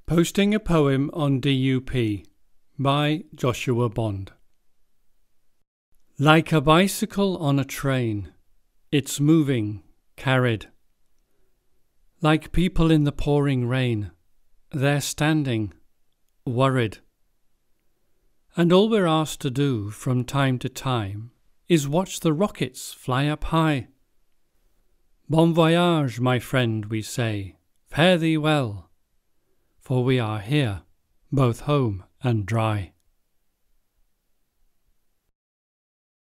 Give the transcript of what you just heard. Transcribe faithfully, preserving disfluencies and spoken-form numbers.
Posting a Poem on D U P by Joshua Bond. Like a bicycle on a train, it's moving, carried. Like people in the pouring rain, they're standing, worried. And all we're asked to do from time to time is watch the rockets fly up high. Bon voyage, my friend, we say, fare thee well, for we are here, both home and dry.